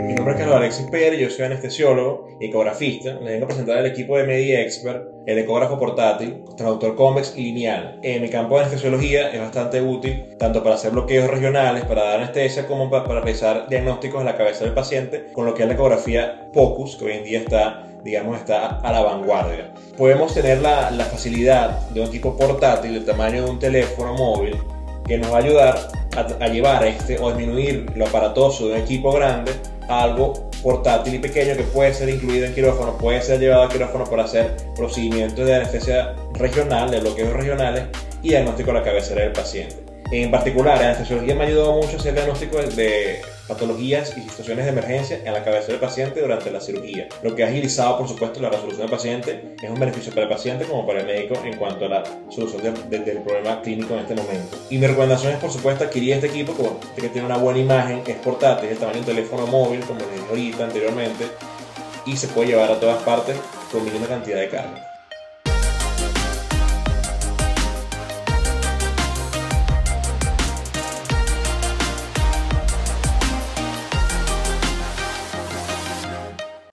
Mi nombre es Carlos Alexis Pérez, yo soy anestesiólogo y ecografista. Les vengo a presentar el equipo de MediExpert, el ecógrafo portátil, traductor convex y lineal. En mi campo de anestesiología es bastante útil tanto para hacer bloqueos regionales, para dar anestesia, como para realizar diagnósticos en la cabeza del paciente, con lo que es la ecografía POCUS, que hoy en día está a la vanguardia. Podemos tener la facilidad de un equipo portátil del tamaño de un teléfono móvil que nos va a ayudar a llevar o disminuir lo aparatoso de un equipo grande a algo portátil y pequeño que puede ser incluido en quirófano, puede ser llevado a quirófano para hacer procedimientos de anestesia regional, de bloqueos regionales y diagnóstico de la cabecera del paciente. En particular, la anestesiología me ha ayudado mucho a hacer diagnóstico de patologías y situaciones de emergencia en la cabeza del paciente durante la cirugía, lo que ha agilizado, por supuesto, la resolución del paciente. Es un beneficio para el paciente como para el médico en cuanto a la solución del problema clínico en este momento. Y mi recomendación es, por supuesto, adquirir este equipo que tiene una buena imagen, es portátil, es el tamaño de un teléfono móvil, como les dije ahorita anteriormente, y se puede llevar a todas partes con mínima cantidad de carga.